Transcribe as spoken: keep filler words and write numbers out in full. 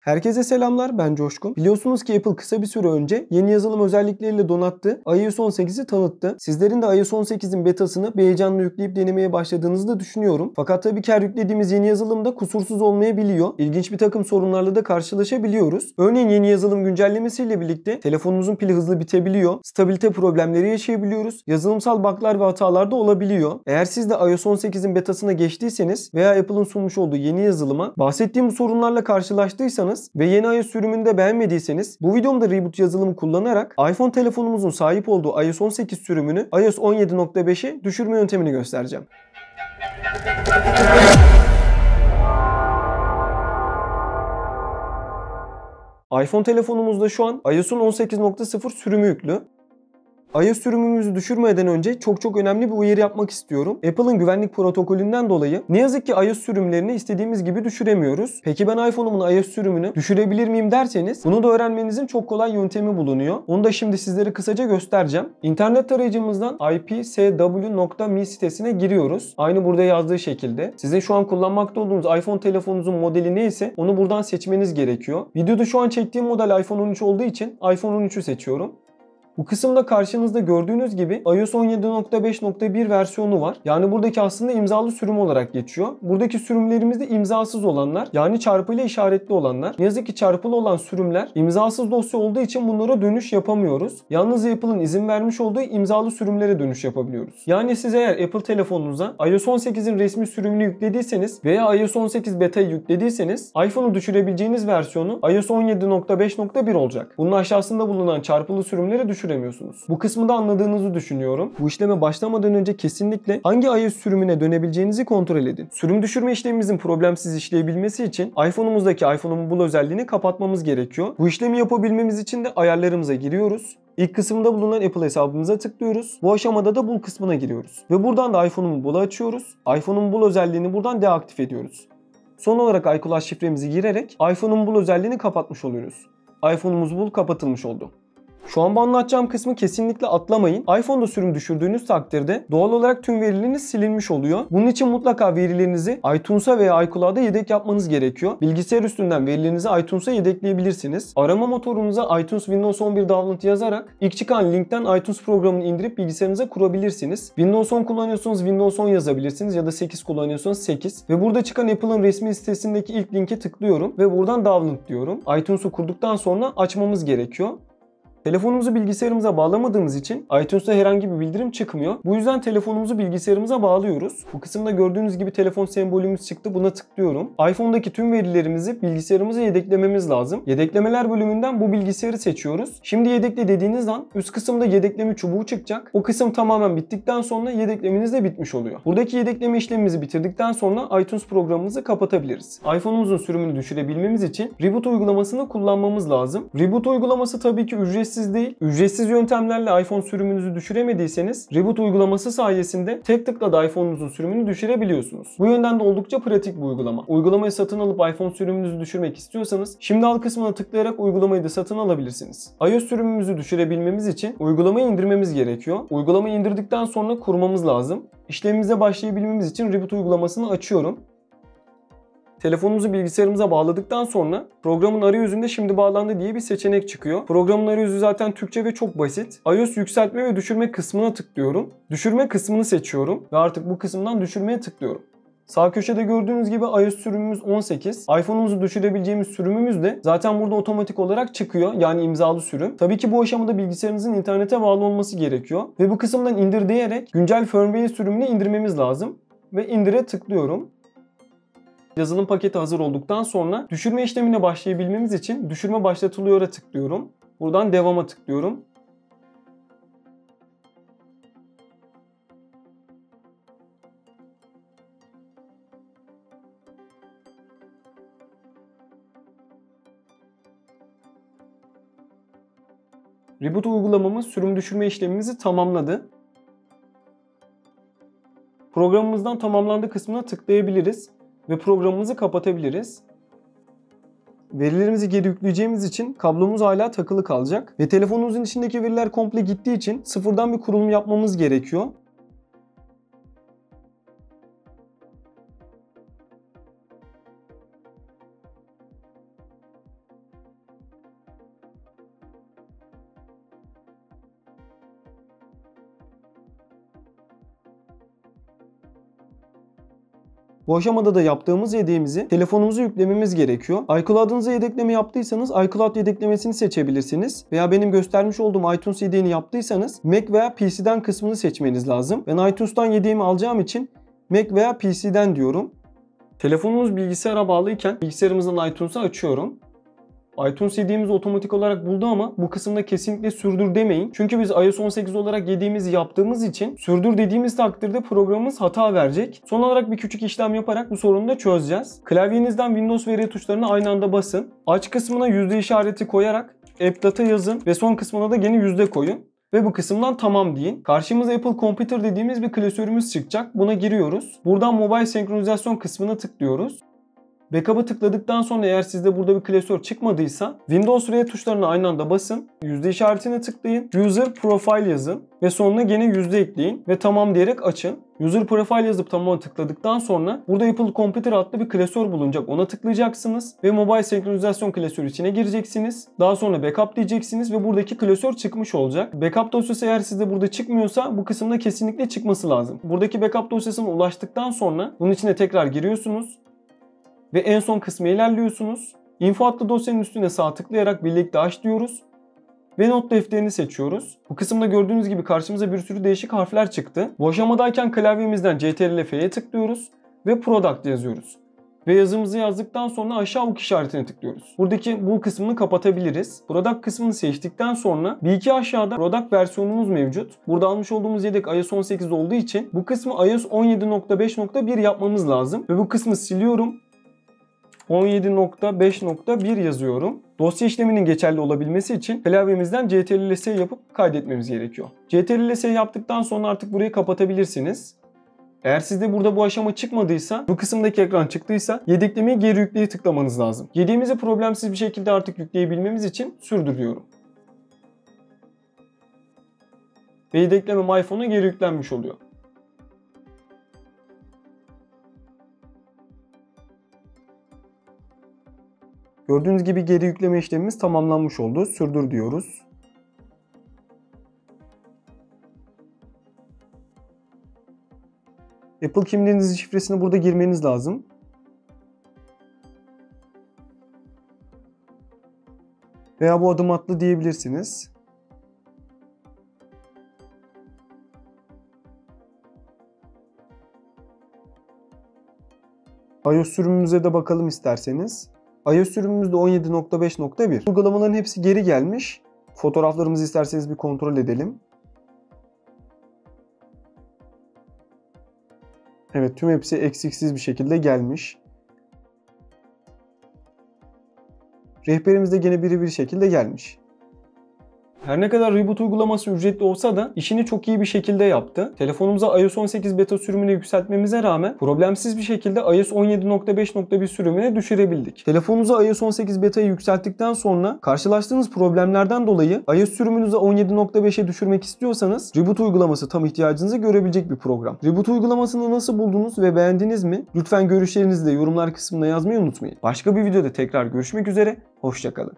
Herkese selamlar, ben Coşkun. Biliyorsunuz ki Apple kısa bir süre önce yeni yazılım özellikleriyle donattığı iOS on sekizi tanıttı. Sizlerin de iOS on sekizin betasını bir heyecanla yükleyip denemeye başladığınızı da düşünüyorum. Fakat tabii ki her yüklediğimiz yeni yazılım da kusursuz olmayabiliyor. İlginç bir takım sorunlarla da karşılaşabiliyoruz. Örneğin yeni yazılım güncellemesiyle birlikte telefonumuzun pili hızlı bitebiliyor. Stabilite problemleri yaşayabiliyoruz. Yazılımsal bug'lar ve hatalar da olabiliyor. Eğer siz de iOS on sekizin betasına geçtiyseniz veya Apple'ın sunmuş olduğu yeni yazılıma bahsettiğim bu sorunlarla karşılaştıysanız ve yeni iOS sürümünü de beğenmediyseniz bu videomda Reboot yazılımı kullanarak iPhone telefonumuzun sahip olduğu iOS on sekiz sürümünü iOS on yedi nokta beşe düşürme yöntemini göstereceğim. iPhone telefonumuzda şu an iOS'un on sekiz nokta sıfır sürümü yüklü. iOS sürümümüzü düşürmeden önce çok çok önemli bir uyarı yapmak istiyorum. Apple'ın güvenlik protokolünden dolayı ne yazık ki iOS sürümlerini istediğimiz gibi düşüremiyoruz. Peki ben iPhone'umun iOS sürümünü düşürebilir miyim derseniz bunu da öğrenmenizin çok kolay yöntemi bulunuyor. Onu da şimdi sizlere kısaca göstereceğim. İnternet tarayıcımızdan i p s w nokta me sitesine giriyoruz. Aynı burada yazdığı şekilde. Sizin şu an kullanmakta olduğunuz iPhone telefonunuzun modeli neyse onu buradan seçmeniz gerekiyor. Videoda şu an çektiğim model iPhone on üç olduğu için iPhone on üçü seçiyorum. Bu kısımda karşınızda gördüğünüz gibi iOS on yedi nokta beş nokta bir versiyonu var. Yani buradaki aslında imzalı sürüm olarak geçiyor. Buradaki sürümlerimiz de imzasız olanlar, yani çarpıyla işaretli olanlar. Ne yazık ki çarpılı olan sürümler imzasız dosya olduğu için bunlara dönüş yapamıyoruz. Yalnız Apple'ın izin vermiş olduğu imzalı sürümlere dönüş yapabiliyoruz. Yani siz eğer Apple telefonunuza iOS on sekizin resmi sürümünü yüklediyseniz veya iOS on sekiz beta'yı yüklediyseniz iPhone'u düşürebileceğiniz versiyonu iOS on yedi nokta beş nokta bir olacak. Bunun aşağısında bulunan çarpılı sürümleri düşüremiyorsunuz. Bu kısmı da anladığınızı düşünüyorum. Bu işleme başlamadan önce kesinlikle hangi iOS sürümüne dönebileceğinizi kontrol edin. Sürüm düşürme işlemimizin problemsiz işleyebilmesi için iPhone'umuzdaki iPhone'un Bul özelliğini kapatmamız gerekiyor. Bu işlemi yapabilmemiz için de ayarlarımıza giriyoruz. İlk kısımda bulunan Apple hesabımıza tıklıyoruz. Bu aşamada da Bul kısmına giriyoruz. Ve buradan da iPhone'un Bul'u açıyoruz. iPhone'un Bul özelliğini buradan deaktif ediyoruz. Son olarak iCloud şifremizi girerek iPhone'un Bul özelliğini kapatmış oluyoruz. iPhone'umuz Bul kapatılmış oldu. Şu an bu anlatacağım kısmı kesinlikle atlamayın. iPhone'da sürüm düşürdüğünüz takdirde doğal olarak tüm verileriniz silinmiş oluyor. Bunun için mutlaka verilerinizi iTunes'a veya iCloud'a yedek yapmanız gerekiyor. Bilgisayar üstünden verilerinizi iTunes'a yedekleyebilirsiniz. Arama motorunuza iTunes Windows on bir download yazarak ilk çıkan linkten iTunes programını indirip bilgisayarınıza kurabilirsiniz. Windows on kullanıyorsanız Windows on yazabilirsiniz ya da sekiz kullanıyorsanız sekiz. Ve burada çıkan Apple'ın resmi sitesindeki ilk linke tıklıyorum ve buradan download diyorum. iTunes'u kurduktan sonra açmamız gerekiyor. Telefonumuzu bilgisayarımıza bağlamadığımız için iTunes'ta herhangi bir bildirim çıkmıyor. Bu yüzden telefonumuzu bilgisayarımıza bağlıyoruz. Bu kısımda gördüğünüz gibi telefon sembolümüz çıktı. Buna tıklıyorum. iPhone'daki tüm verilerimizi bilgisayarımıza yedeklememiz lazım. Yedeklemeler bölümünden bu bilgisayarı seçiyoruz. Şimdi yedekle dediğiniz an üst kısımda yedekleme çubuğu çıkacak. O kısım tamamen bittikten sonra yedeklemeniz de bitmiş oluyor. Buradaki yedekleme işlemimizi bitirdikten sonra iTunes programımızı kapatabiliriz. iPhone'umuzun sürümünü düşürebilmemiz için Reboot uygulamasını kullanmamız lazım. Reboot uygulaması tabii ki ücretsiz değil. Ücretsiz yöntemlerle iPhone sürümünüzü düşüremediyseniz Reboot uygulaması sayesinde tek tıkla da iPhone'unuzun sürümünü düşürebiliyorsunuz. Bu yönden de oldukça pratik bir uygulama. Uygulamayı satın alıp iPhone sürümünüzü düşürmek istiyorsanız şimdi al kısmına tıklayarak uygulamayı da satın alabilirsiniz. iOS sürümümüzü düşürebilmemiz için uygulamayı indirmemiz gerekiyor. Uygulamayı indirdikten sonra kurmamız lazım. İşlemimize başlayabilmemiz için Reboot uygulamasını açıyorum. Telefonumuzu bilgisayarımıza bağladıktan sonra programın arayüzünde şimdi bağlandı diye bir seçenek çıkıyor. Programın arayüzü zaten Türkçe ve çok basit. iOS yükseltme ve düşürme kısmına tıklıyorum. Düşürme kısmını seçiyorum ve artık bu kısımdan düşürmeye tıklıyorum. Sağ köşede gördüğünüz gibi iOS sürümümüz on sekiz. iPhone'umuzu düşürebileceğimiz sürümümüz de zaten burada otomatik olarak çıkıyor. Yani imzalı sürüm. Tabii ki bu aşamada bilgisayarınızın internete bağlı olması gerekiyor. Ve bu kısımdan indir diyerek güncel firmware sürümünü indirmemiz lazım. Ve indire tıklıyorum. Yazılım paketi hazır olduktan sonra düşürme işlemine başlayabilmemiz için düşürme başlatılıyor'a tıklıyorum. Buradan devama tıklıyorum. Reboot uygulamamız sürüm düşürme işlemimizi tamamladı. Programımızdan tamamlandı kısmına tıklayabiliriz ve programımızı kapatabiliriz. Verilerimizi geri yükleyeceğimiz için kablomuz hala takılı kalacak ve telefonumuzun içindeki veriler komple gittiği için sıfırdan bir kurulum yapmamız gerekiyor. Bu aşamada da yaptığımız yedeğimizi telefonumuza yüklememiz gerekiyor. iCloud'unuza yedekleme yaptıysanız iCloud yedeklemesini seçebilirsiniz. Veya benim göstermiş olduğum iTunes yedeğini yaptıysanız Mac veya P C'den kısmını seçmeniz lazım. Ben iTunes'tan yedeğimi alacağım için Mac veya P C'den diyorum. Telefonumuz bilgisayara bağlıyken bilgisayarımızdan iTunes'u açıyorum. iTunes yediğimizi otomatik olarak buldu ama bu kısımda kesinlikle sürdür demeyin. Çünkü biz iOS on sekiz olarak yediğimizi yaptığımız için sürdür dediğimiz takdirde programımız hata verecek. Son olarak bir küçük işlem yaparak bu sorunu da çözeceğiz. Klavyenizden Windows ve R tuşlarına aynı anda basın. Aç kısmına yüzde işareti koyarak App Data yazın ve son kısmına da gene yüzde koyun. Ve bu kısımdan tamam deyin. Karşımıza Apple Computer dediğimiz bir klasörümüz çıkacak. Buna giriyoruz. Buradan Mobile Senkronizasyon kısmına tıklıyoruz. Backup'ı tıkladıktan sonra eğer sizde burada bir klasör çıkmadıysa Windows R tuşlarına aynı anda basın. Yüzde işaretine tıklayın. User Profile yazın. Ve sonuna gene yüzde ekleyin. Ve tamam diyerek açın. User Profile yazıp tamam'a tıkladıktan sonra burada Apple Computer adlı bir klasör bulunacak. Ona tıklayacaksınız. Ve Mobile Senkronizasyon klasörü içine gireceksiniz. Daha sonra Backup diyeceksiniz ve buradaki klasör çıkmış olacak. Backup dosyası eğer sizde burada çıkmıyorsa bu kısımda kesinlikle çıkması lazım. Buradaki Backup dosyasına ulaştıktan sonra bunun içine tekrar giriyorsunuz. Ve en son kısmı ilerliyorsunuz. Info adlı dosyanın üstüne sağ tıklayarak birlikte aç diyoruz. Ve not defterini seçiyoruz. Bu kısımda gördüğünüz gibi karşımıza bir sürü değişik harfler çıktı. Bu aşamadayken klavyemizden Ctrl F'ye tıklıyoruz. Ve Product yazıyoruz. Ve yazımızı yazdıktan sonra aşağı ok işaretine tıklıyoruz. Buradaki bu kısmını kapatabiliriz. Product kısmını seçtikten sonra bir iki aşağıda Product versiyonumuz mevcut. Burada almış olduğumuz yedek iOS on sekiz olduğu için bu kısmı iOS on yedi nokta beş nokta bir yapmamız lazım. Ve bu kısmı siliyorum. on yedi nokta beş nokta bir yazıyorum. Dosya işleminin geçerli olabilmesi için klavyemizden Ctrl S yapıp kaydetmemiz gerekiyor. Ctrl S yaptıktan sonra artık burayı kapatabilirsiniz. Eğer sizde burada bu aşama çıkmadıysa, bu kısımdaki ekran çıktıysa yedeklemeyi geri yükleye tıklamanız lazım. Yediğimizi problemsiz bir şekilde artık yükleyebilmemiz için sürdür diyorum. Ve yedeklemem iPhone'a geri yüklenmiş oluyor. Gördüğünüz gibi geri yükleme işlemimiz tamamlanmış oldu. Sürdür diyoruz. Apple kimliğinizin şifresini burada girmeniz lazım. Veya bu adım atlı diyebilirsiniz. iOS sürümümüze de bakalım isterseniz. iOS sürümümüzde on yedi nokta beş nokta bir. Uygulamaların hepsi geri gelmiş. Fotoğraflarımızı isterseniz bir kontrol edelim. Evet, tüm hepsi eksiksiz bir şekilde gelmiş. Rehberimiz de gene biri bir şekilde gelmiş. Her ne kadar Reboot uygulaması ücretli olsa da işini çok iyi bir şekilde yaptı. Telefonumuza iOS on sekiz beta sürümüne yükseltmemize rağmen problemsiz bir şekilde iOS on yedi nokta beş nokta bir sürümüne düşürebildik. Telefonunuza iOS on sekiz beta'yı yükselttikten sonra karşılaştığınız problemlerden dolayı iOS sürümünüzü on yedi nokta beşe düşürmek istiyorsanız Reboot uygulaması tam ihtiyacınızı görebilecek bir program. Reboot uygulamasını nasıl buldunuz ve beğendiniz mi? Lütfen görüşlerinizi de yorumlar kısmına yazmayı unutmayın. Başka bir videoda tekrar görüşmek üzere. Hoşça kalın.